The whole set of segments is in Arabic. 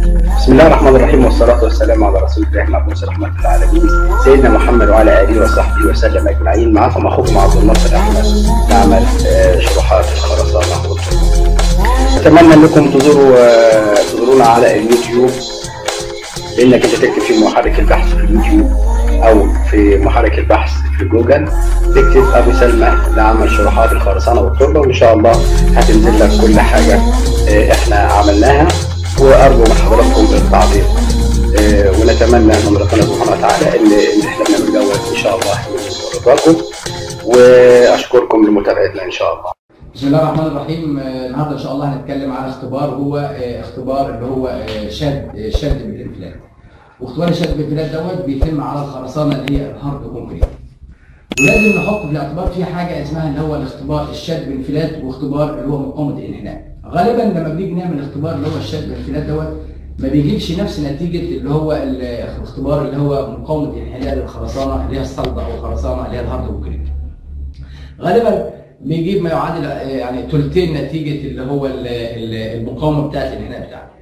بسم الله الرحمن الرحيم، والصلاة والسلام على رسول الله المبعوث رحمة للعالمين سيدنا محمد وعلى آله وصحبه وسلم أجمعين. معكم أخوكم عبد الناصر أحمد نعمل شروحات الخرسانة والطوب. أتمنى أنكم تزورونا على اليوتيوب، لأنك أنت تكتب في محرك البحث في اليوتيوب أو في محرك البحث في جوجل تكتب أبو سلمى لعمل شروحات الخرسانة والتربة، وإن شاء الله هتنزل لك كل حاجة إحنا عملناها. وأرجو من حضراتكم التعليق، ونتمنى من ربنا سبحانه وتعالى إن إحنا بنعمل دوت إن شاء الله يكون رضاكم، وأشكركم لمتابعتنا إن شاء الله. بسم الله الرحمن الرحيم. النهارده ان شاء الله هنتكلم على اختبار، هو اختبار اللي هو شد بالانفلات. واختبار الشد بالانفلات دوت بيتم على الخرسانه اللي هي الهارد كونكريت. ولازم نحط في الاعتبار في حاجه اسمها اللي هو الاختبار الشد بالانفلات، واختبار اللي هو مقاومه الانحناء. غالبا لما بنيجي نعمل اختبار اللي هو الشد بالانفلات دوت ما بيجيبش نفس نتيجه اللي هو الاختبار اللي هو مقاومه الانحناء للخرسانه اللي هي الصلده او الخرسانه اللي هي الهارد كونكريت. غالبا بيجيب ما يعادل يعني ثلثين نتيجه اللي هو المقاومه بتاعت الانحناء بتاعته.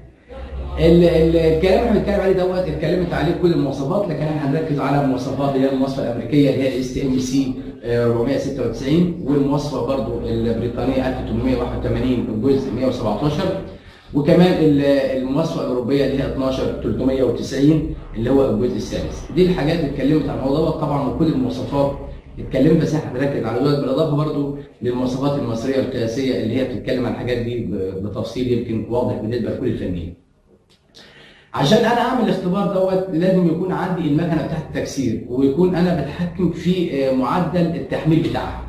الكلام اللي بنتكلم عليه دوت اتكلمت عليه كل المواصفات، لكن احنا هنركز على المواصفات اللي هي المواصفه الامريكيه اللي هي STMC 496، والمواصفه برضو البريطانيه 1881 الجزء 117، وكمان المواصفه الاوروبيه اللي هي 12390 اللي هو الجزء السادس. دي الحاجات اللي اتكلمت عن الموضوع دوت طبعا، وكل المواصفات اتكلمت، بس احنا بنركز على دول بالاضافه برضو للمواصفات المصريه القياسيه اللي هي بتتكلم عن الحاجات دي بتفصيل يمكن واضح بالنسبه لكل الفنيين. عشان انا اعمل الاختبار دوت لازم يكون عندي المكنه بتاعت التكسير، ويكون انا بتحكم في معدل التحميل بتاعها.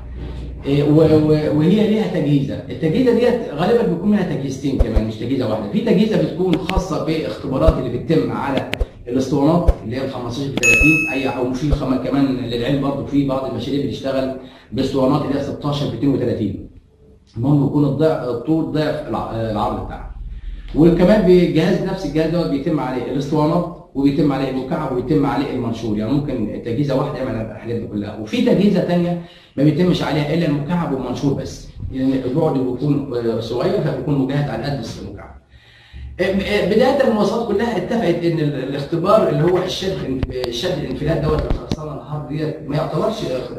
وهي ليها تجهيزه، التجهيزه ديت غالبا بيكون منها تجهيزتين كمان مش تجهيزه واحده. في تجهيزه بتكون خاصه باختبارات اللي بتتم على الاسطوانات اللي هي ال 15 ب 30 او في كمان للعلم برضه في بعض المشاريع بتشتغل باسطوانات اللي هي 16 ب 32. المهم يكون الطول ضعف العرض بتاعها. وكمان بجهاز نفس الجهاز دوت بيتم عليه الاسطوانات وبيتم عليه المكعب وبيتم عليه المنشور، يعني ممكن تجهيزه واحده يعمل الحاجات دي كلها. وفي تجهيزه ثانيه ما بيتمش عليها الا المكعب والمنشور بس، يعني البعد بيكون صغير فبيكون مجهز على قد المكعب. بدايه المواصفات كلها اتفقت ان الاختبار اللي هو الشد الانفلات دوت الخرسانه الهارد ديت ما يعتبرش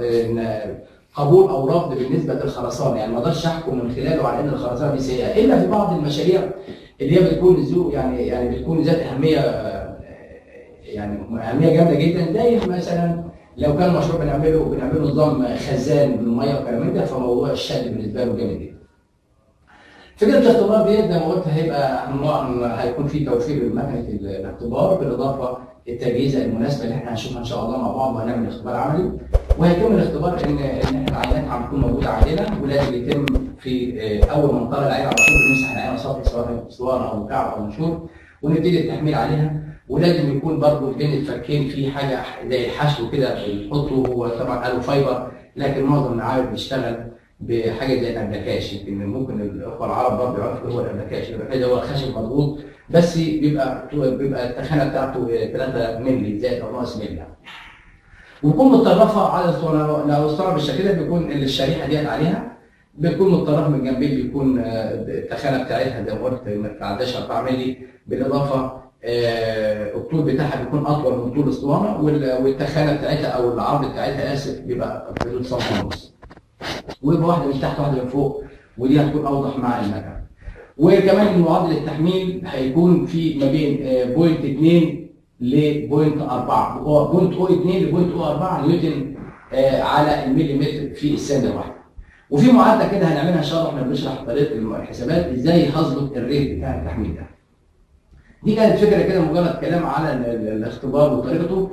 قبول او رفض بالنسبه للخرسانه، يعني ما اقدرش احكم من خلاله على ان الخرسانه دي سيئه، الا في بعض المشاريع اللي هي بتكون يعني بتكون ذات اهميه، يعني اهميه جامده جدا، زي مثلا لو كان مشروع بنعمله نظام خزان بالميه وكلام ده، فموضوع الشد بالنسبه له جامد جدا. فكره الاختبار ديت زي ما قلت هيكون في توفير لمكنه الاختبار، بالاضافه للتجهيزه المناسبه اللي احنا هنشوفها ان شاء الله مع بعض، وهنعمل اختبار عملي. وهيتم الاختبار ان العينات هتكون موجوده عندنا، ولازم يتم في اول ما نطلع العين على طول بنمسح العين سطح سواء اسطوانه او مكعب او منشور، ونبتدي التحميل عليها. ولازم يكون برضه بين الفركين في حاجه زي الحشو كده بنحطه، هو طبعا قالوا فايبر، لكن معظم المعابد بيشتغل بحاجه زي الابلكاش، يمكن ممكن الاخوه العرب برضه يعرفوا هو الابلكاش. الابلكاش هو خشب مضغوط بس بيبقى التخانه بتاعته 3 مللي زائد او ناقص مللي، ويكون متطرفه على الاسطوانه. لو اسطوانه بالشكل ده بيكون الشريحه ديت عليها بتكون متطرفه من جنبين، بيكون التخانه بتاعتها زي ما قلت ما تعداش 4 مللي، بالاضافه الطول بتاعها بيكون اطول من طول الاسطوانه، والتخانه بتاعتها او العرض بتاعتها بيبقى في حدود سنتي ونص، ويبقى واحده من تحت واحده من فوق، ودي هتكون اوضح مع المكنه. وكمان معدل التحميل هيكون في ما بين 0.2 ل 0.4 ل 0.04 نيوتن على المليمتر في الثانيه الواحده. وفي معادله كده هنعملها ان شاء الله، احنا بنشرح طريقه الحسابات ازاي هظبط الريت بتاع التحميل ده. دي كانت فكره كده مجرد كلام على الاختبار وطريقته،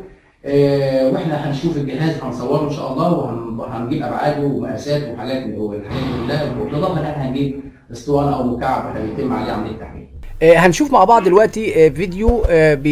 واحنا هنشوف الجهاز هنصوره ان شاء الله، وهنجيب ابعاده ومقاسات وحاجات والحاجات دي كلها، بالاضافه ان احنا هنجيب اسطوانه او مكعب احنا بيتم عليه عمليه التحميل. هنشوف مع بعض دلوقتي فيديو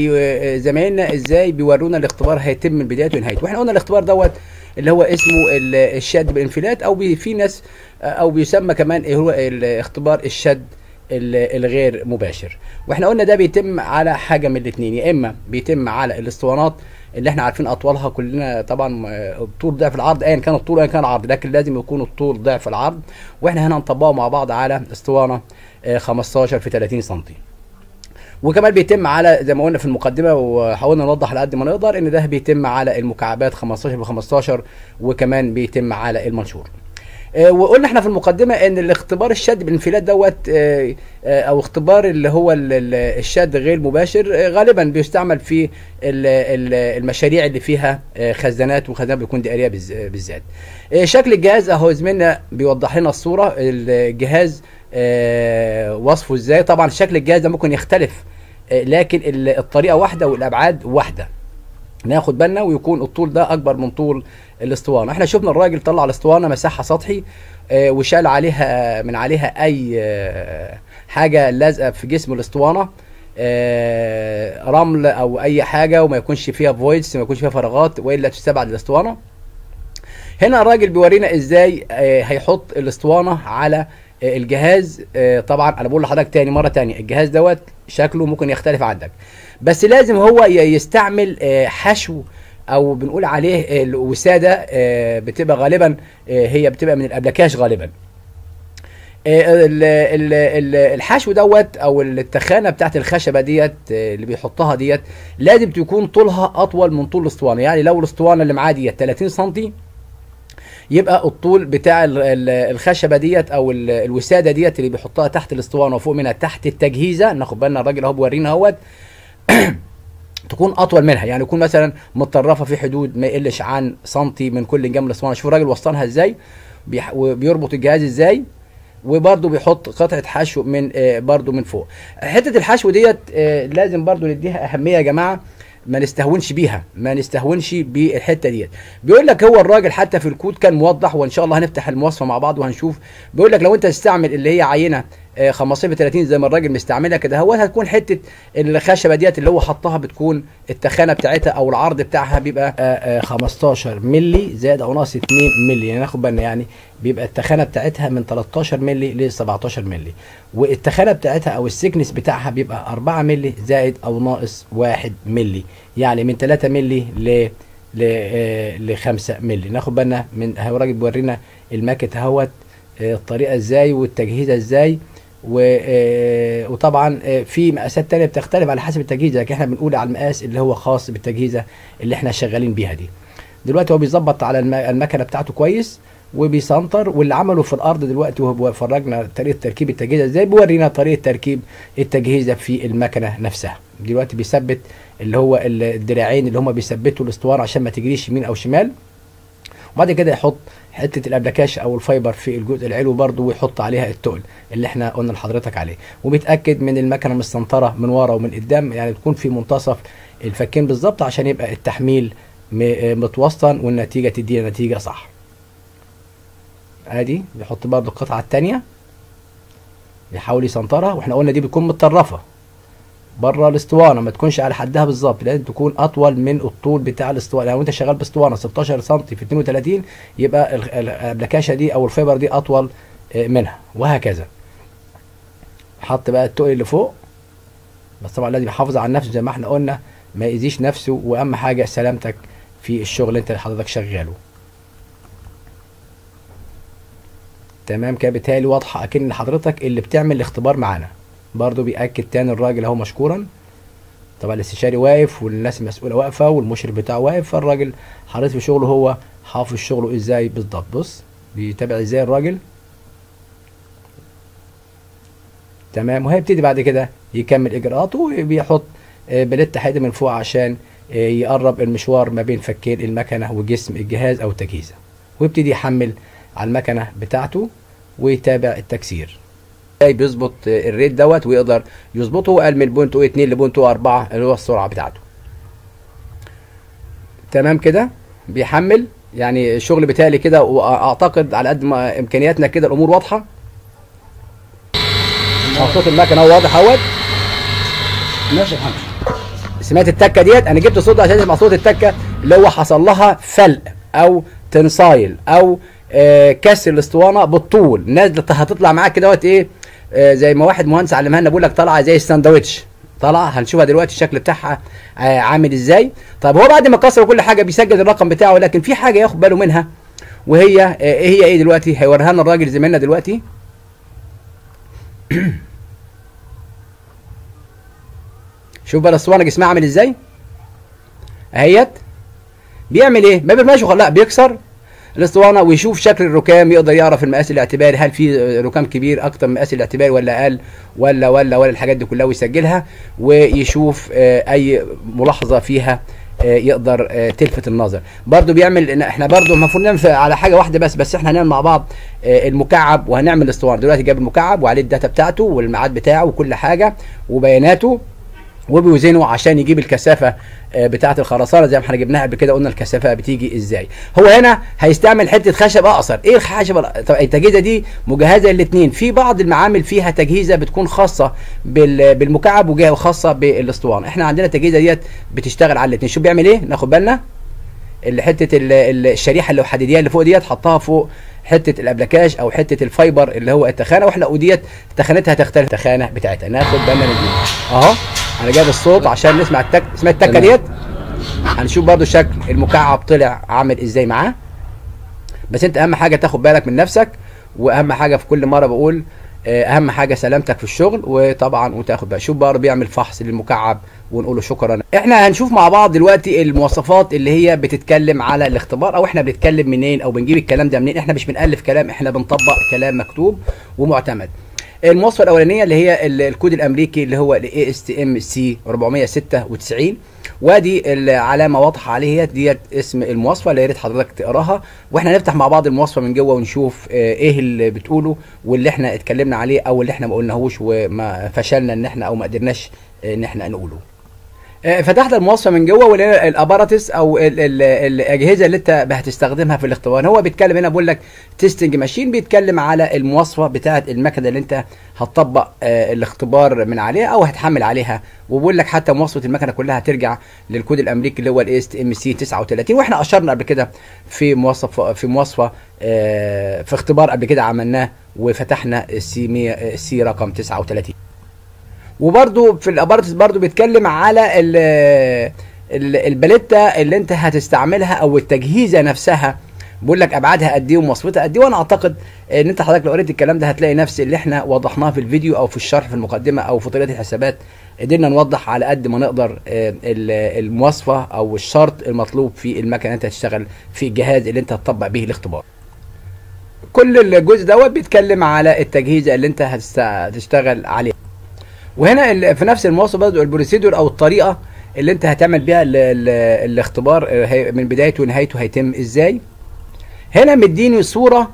زمايلنا ازاي بيورونا الاختبار هيتم من بدايته لنهايته. واحنا قلنا الاختبار دوت اللي هو اسمه الشد بالانفلات، او في ناس او بيسمى كمان هو الاختبار الشد الغير مباشر. واحنا قلنا ده بيتم على حاجه من الاثنين، يا اما بيتم على الاسطوانات اللي احنا عارفين اطوالها كلنا طبعا الطول ضعف العرض، ايا كان الطول ايا كان العرض، لكن لازم يكون الطول ضعف العرض. واحنا هنا هنطبقه مع بعض على اسطوانه 15 في 30 سم. وكمان بيتم على زي ما قلنا في المقدمه وحاولنا نوضح على قد ما نقدر ان ده بيتم على المكعبات 15 ب15 وكمان بيتم على المنشور. وقلنا احنا في المقدمه ان الاختبار الشد بالانفلات دوت او اختبار اللي هو الشد غير المباشر غالبا بيستعمل في المشاريع اللي فيها خزانات، وخزانات بيكون دائريه بالذات. شكل الجهاز اهو زميلنا بيوضح لنا الصوره. الجهاز وصفه ازاي. طبعا شكل الجهاز ده ممكن يختلف لكن الطريقه واحده والابعاد واحده، ناخد بالنا ويكون الطول ده اكبر من طول الاسطوانه. احنا شفنا الراجل طلع الاسطوانه مساحه سطحي وشال عليها من عليها اي حاجه لازقه في جسم الاسطوانه، رمل او اي حاجه، وما يكونش فيها فويدز، ما يكونش فيها فراغات والا تستبعد الاسطوانه. هنا الراجل بيورينا ازاي هيحط الاسطوانه على الجهاز. طبعا انا بقول لحضرتك تاني مره تانية الجهاز دوت شكله ممكن يختلف عندك، بس لازم هو يستعمل حشو او بنقول عليه الوساده، بتبقى غالبا هي بتبقى من الابلكاش غالبا. الحشو دوت او التخانه بتاعت الخشبه ديت اللي بيحطها ديت لازم تكون طولها اطول من طول الاسطوانه. يعني لو الاسطوانه اللي معاه ديت 30 سم يبقى الطول بتاع الخشبه ديت او الوساده ديت اللي بيحطها تحت الاسطوانه وفوق منها تحت التجهيزه، ناخد بالنا الراجل اهو بيورينا اهوت تكون اطول منها، يعني يكون مثلا متطرفه في حدود ما يقلش عن سنتي من كل جنب الاسطوانه. شوف الراجل وصلها ازاي وبيربط الجهاز ازاي، وبرده بيحط قطعه حشو من برده من فوق. حته الحشو ديت لازم برده نديها اهميه يا جماعه، ما نستهونش بيها، ما نستهونش بالحته ديت. بيقول لك هو الراجل حتى في الكود كان موضح، وان شاء الله هنفتح المواصفه مع بعض وهنشوف. بيقول لك لو انت تستعمل اللي هي عينه 15 ب 30 زي ما الراجل مستعملها كده هو هتكون حته الخشبه ديت اللي هو حطها بتكون التخانه بتاعتها او العرض بتاعها بيبقى 15 مللي زائد او ناقص 2 مللي، يعني ناخد بالنا يعني بيبقى التخانه بتاعتها من 13 مللي ل 17 مللي، والتخانه بتاعتها او السكنس بتاعها بيبقى 4 مللي زائد او ناقص 1 مللي، يعني من 3 مللي ل 5 مللي. ناخد بالنا من هو الراجل بيورينا الماكت اهوت الطريقه ازاي والتجهيزه ازاي، وطبعا في مقاسات تانية بتختلف على حسب التجهيزه، لكن احنا بنقول على المقاس اللي هو خاص بالتجهيزه اللي احنا شغالين بيها دي. دلوقتي هو بيظبط على المكنه بتاعته كويس وبيسنتر، واللي عمله في الارض دلوقتي وهو بيفرجنا طريقه تركيب التجهيزه ازاي، بيورينا طريقه تركيب التجهيزه في المكنه نفسها. دلوقتي بيثبت اللي هو الدراعين اللي هم بيثبتوا الاسطوانه عشان ما تجريش يمين او شمال، وبعد كده يحط حته الابلكاش او الفايبر في الجزء العلوي برضه ويحط عليها التقل اللي احنا قلنا لحضرتك عليه، وبيتاكد من المكنه مستنطره من ورا ومن قدام، يعني تكون في منتصف الفكين بالظبط عشان يبقى التحميل متوسطن والنتيجه تدي نتيجه صح. ادي بيحط برضه القطعه الثانيه بيحاول يسنطرها، واحنا قلنا دي بتكون متطرفه بره الاسطوانه، ما تكونش على حدها بالظبط، لازم تكون اطول من الطول بتاع الاسطوانه. لو انت شغال باسطوانه 16 سم في 32 يبقى الابلكاشه دي او الفايبر دي اطول منها، وهكذا. حط بقى التقل اللي فوق، بس طبعا لازم يحافظ على نفسه زي ما احنا قلنا، ما يأذيش نفسه، واهم حاجه سلامتك في الشغل اللي انت حضرتك شغاله. تمام كده، بالتالي واضحه اكن حضرتك اللي بتعمل الاختبار معانا. برضه بيأكد تاني الراجل اهو مشكورا، طبعا الاستشاري واقف والناس المسؤوله واقفه والمشرف بتاعه واقف، فالراجل حريص في شغله، هو حافظ شغله ازاي بالضبط. بص بيتابع ازاي الراجل. تمام، وهيبتدي بعد كده يكمل اجراءاته وبيحط بلت حاجه من فوق عشان يقرب المشوار ما بين فكين المكنه وجسم الجهاز او التجهيزه، ويبتدي يحمل على المكنه بتاعته ويتابع التكسير. بيظبط الريت دوت ويقدر يظبطه، وقال من بوينت 2 لبوينت 4 اللي هو السرعه بتاعته. تمام كده بيحمل، يعني الشغل بتاعي كده، واعتقد على قد ما امكانياتنا كده الامور واضحه. صوت المكنه واضح اهوت. ماشي يا محمد، سمعت التكه ديت؟ انا جبت صوت عشان اسمع صوت التكه اللي هو حصل لها فلق او تنصايل او كسر الاسطوانه بالطول، نازله هتطلع معاك كده دوت ايه، زي ما واحد مهندس علمها لنا بيقول لك طالعه زي الساندوتش، طالعه هنشوفها دلوقتي الشكل بتاعها عامل ازاي. طيب هو بعد ما كسر كل حاجه بيسجل الرقم بتاعه، لكن في حاجه ياخد باله منها، وهي هي ايه دلوقتي؟ هيوريها لنا الراجل زميلنا دلوقتي. شوف بقى الاسطوانه جسمها عامل ازاي اهيت. بيعمل ايه؟ ما بيرماش لا، بيكسر الاسطوانه ويشوف شكل الركام، يقدر يعرف المقاس الاعتباري، هل في ركام كبير اكتر من المقاس الاعتباري ولا اقل ولا الحاجات دي كلها، ويسجلها ويشوف اي ملاحظه فيها يقدر تلفت النظر. برضو بيعمل، احنا برضو المفروض نعمل على حاجه واحده بس احنا هنعمل مع بعض المكعب، وهنعمل الاسطوانه. دلوقتي جاب المكعب وعليه الداتا بتاعته والميعاد بتاعه وكل حاجه وبياناته، وبيوزنه عشان يجيب الكثافه بتاعه الخرسانه زي ما احنا جبناها قبل كده، قلنا الكثافه بتيجي ازاي. هو هنا هيستعمل حته خشب اقصر. ايه الخشب؟ طب التجهيزه دي مجهزه الاثنين. في بعض المعامل فيها تجهيزه بتكون خاصه بالمكعب وخاصه بالاسطوانه. احنا عندنا التجهيزه ديت بتشتغل على الاثنين. شوف بيعمل ايه، ناخد بالنا حته الشريحه اللي حديديه اللي فوق ديت حطها فوق حته الابلكاش او حته الفايبر اللي هو التخانه، واحنا وديت تخانتها تختلف التخانه بتاعتها. ناخد بالنا من دي اهو. انا جايب الصوت عشان نسمع اسمها التكه ديت. هنشوف برضو شكل المكعب طلع عامل ازاي معاه. بس انت اهم حاجه تاخد بالك من نفسك، واهم حاجه في كل مره بقول اهم حاجه سلامتك في الشغل، وطبعا وتاخد بالك. شوف برضو بيعمل فحص للمكعب ونقول له شكرا. احنا هنشوف مع بعض دلوقتي المواصفات اللي هي بتتكلم على الاختبار، او احنا بنتكلم منين او بنجيب الكلام ده منين. احنا مش بنألف كلام، احنا بنطبق كلام مكتوب ومعتمد. المواصفه الاولانيه اللي هي الكود الامريكي اللي هو ASTM C496، وادي العلامه واضحه عليه ديت اسم المواصفه اللي يا ريت حضرتك تقراها. واحنا نفتح مع بعض المواصفه من جوه ونشوف ايه اللي بتقوله واللي احنا اتكلمنا عليه او اللي احنا ما قلناهوش وما فشلنا ان احنا او ما قدرناش ان احنا نقوله. فتحت المواصفه من جوه ولقينا الاباراتس او الاجهزه اللي انت هتستخدمها في الاختبار. هو بيتكلم هنا بيقول لك تيستنج ماشين، بيتكلم على المواصفه بتاعه المكنه اللي انت هتطبق الاختبار من عليها او هتحمل عليها. وبيقول لك حتى مواصفه المكنه كلها هترجع للكود الامريكي اللي هو ASTM C39. واحنا اشرنا قبل كده في مواصفه في اختبار قبل كده عملناه وفتحنا السي رقم 39. وبرده في الابارتس برده بيتكلم على الباليتا اللي انت هتستعملها او التجهيزه نفسها. بيقول لك ابعادها قد ايه ومواصفتها قد ايه. وانا اعتقد ان انت حضرتك لو قريت الكلام ده هتلاقي نفس اللي احنا وضحناه في الفيديو او في الشرح في المقدمه او في طريقه الحسابات. قدرنا نوضح على قد ما نقدر المواصفه او الشرط المطلوب في المكنه انت هتشتغل في الجهاز اللي انت هتطبق به الاختبار. كل الجزء دوت بيتكلم على التجهيزه اللي انت هتشتغل عليها. وهنا في نفس المواصفه برضه البروسيدور او الطريقه اللي انت هتعمل بيها الاختبار من بدايته ونهايته هيتم ازاي. هنا مديني صوره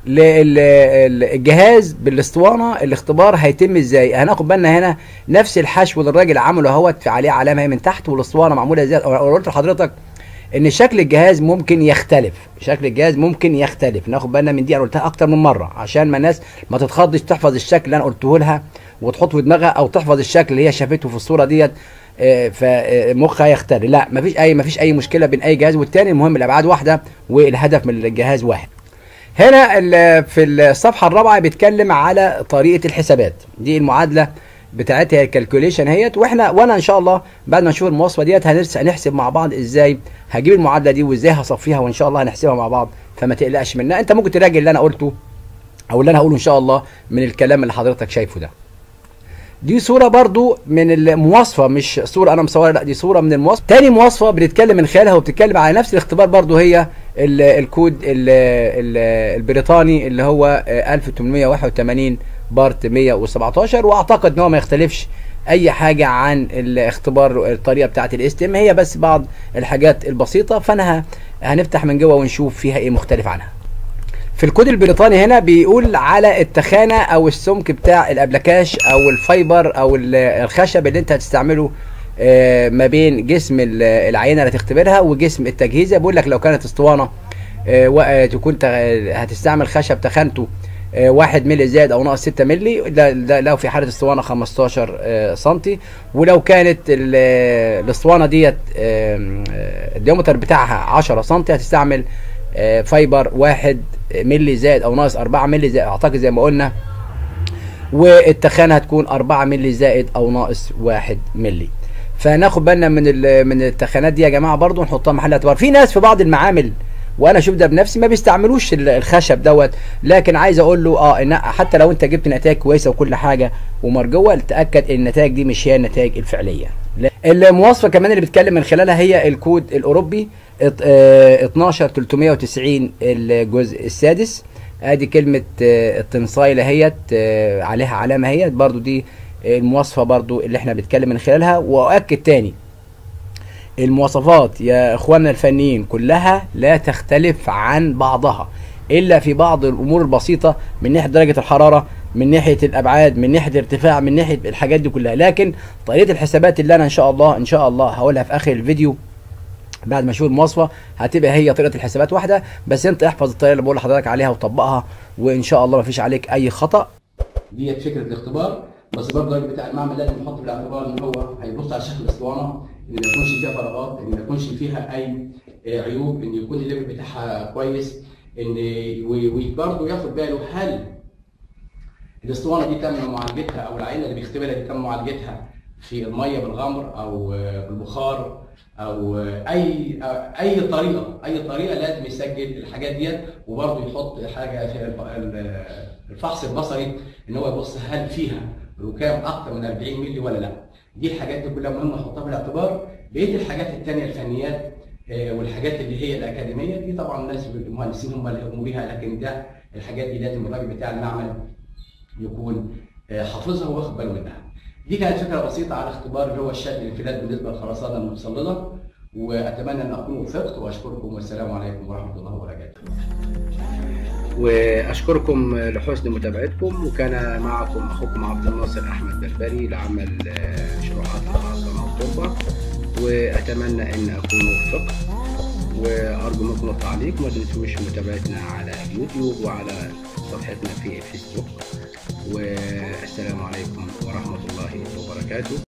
للجهاز بالاسطوانه الاختبار هيتم ازاي. هناخد بالنا هنا نفس الحشو اللي الراجل عمله اهوت عليه علامه هي من تحت والاسطوانه معموله ازاي. انا قلت لحضرتك ان شكل الجهاز ممكن يختلف، ناخد بالنا من دي. انا قلتها اكتر من مره عشان ما الناس ما تتخضش تحفظ الشكل اللي انا قلته لها وتحطه في دماغها، او تحفظ الشكل اللي هي شافته في الصوره ديت فمخها يختلف. لا، مفيش اي مشكله بين اي جهاز والتاني. المهم الابعاد واحده والهدف من الجهاز واحد. هنا في الصفحه الرابعه بيتكلم على طريقه الحسابات. دي المعادله بتاعتها الكالكوليشن اهيت. وانا ان شاء الله بعد ما نشوف المواصفه ديت هنحسب مع بعض ازاي هجيب المعادله دي وازاي هصفيها، وان شاء الله هنحسبها مع بعض. فما تقلقش منها، انت ممكن تراجع اللي انا قلته او اللي انا هقوله ان شاء الله من الكلام اللي حضرتك شايفه ده. دي صوره برضو من المواصفه، مش صوره انا مصورها، لا دي صوره من المواصفه. تاني مواصفه بنتكلم من خلالها وبتتكلم على نفس الاختبار برضو هي الكود البريطاني اللي هو 1881 بارت 117. واعتقد ان هو ما يختلفش اي حاجه عن الاختبار الطريقه بتاعت الاستم، هي بس بعض الحاجات البسيطه. فانا هنفتح من جوه ونشوف فيها ايه مختلف عنها. في الكود البريطاني هنا بيقول على التخانه او السمك بتاع الابلكاش او الفايبر او الخشب اللي انت هتستعمله ما بين جسم العينه اللي هتختبرها وجسم التجهيزه. بيقول لك لو كانت اسطوانه تكون هتستعمل خشب تخانته 1 مللي زائد او ناقص 6 مللي، ده لو في حاله اسطوانه 15 سم. ولو كانت الاسطوانه ديت الديامتر بتاعها 10 سم هتستعمل فايبر 1 مللي زائد او ناقص 4 مللي زائد اعتقد زي ما قلنا، والتخانه هتكون 4 مللي زائد او ناقص 1 مللي. فناخد بالنا من التخانات دي يا جماعه برضو نحطها محل اعتبار. في ناس في بعض المعامل وانا اشوف ده بنفسي ما بيستعملوش الخشب دوت. لكن عايز اقول له ان حتى لو انت جبت نتائج كويسه وكل حاجه ومرجوه، تاكد ان النتائج دي مش هي النتائج الفعليه. المواصفه كمان اللي بيتكلم من خلالها هي الكود الاوروبي 12390 الجزء السادس. ادي كلمه التنصايل اهيت عليها علامه اهيت، برضو دي المواصفه برضو اللي احنا بنتكلم من خلالها. واؤكد تاني، المواصفات يا اخواننا الفنيين كلها لا تختلف عن بعضها الا في بعض الامور البسيطه، من ناحيه درجه الحراره، من ناحيه الابعاد، من ناحيه الارتفاع، من ناحيه الحاجات دي كلها. لكن طريقه الحسابات اللي انا ان شاء الله هقولها في اخر الفيديو بعد ما اشوف المواصفه، هتبقى هي طريقه الحسابات واحده، بس انت احفظ الطريقه اللي بقول لحضرتك عليها وطبقها، وان شاء الله مفيش عليك اي خطا. ديت فكره الاختبار، بس برضه الراجل بتاع المعمل لازم يحط في الاعتبار ان هو هيبص على شكل الاسطوانه، ان ما يكونش فيها فراغات، ان ما يكونش فيها اي عيوب، ان يكون الليفل بتاعها كويس، ان وبرضه ياخد باله هل الاسطوانه دي تم معالجتها او العينه اللي بيختبرها دي تم معالجتها في الميه بالغمر او بالبخار او اي طريقه لازم يسجل الحاجات ديت. وبرضه يحط حاجه في الفحص البصري، ان هو يبص هل فيها ركام اكتر من 40 مللي ولا لا. دي الحاجات دي كلها مهمه نحطها في الاعتبار. بقيه الحاجات الثانيه الفنيات والحاجات اللي هي الاكاديميه دي طبعا الناس المهندسين هم اللي يقوموا بيها، لكن ده الحاجات دي لازم الراجل بتاع المعمل يكون حافظها واخد باله منها. دي كانت فكره بسيطه على اختبار اللي هو الشد الانفلات بالنسبه للخرسانه المتسلطه، واتمنى ان اكون وفقت، واشكركم والسلام عليكم ورحمه الله وبركاته. واشكركم لحسن متابعتكم، وكان معكم اخوكم عبد الناصر احمد بربري لعمل شروحات الخرسانه والتربه، واتمنى ان اكون وفقت، وارجو منكم التعليق، وما تنسوش متابعتنا على اليوتيوب وعلى صفحتنا في الفيسبوك. والسلام عليكم ورحمه الله وبركاته.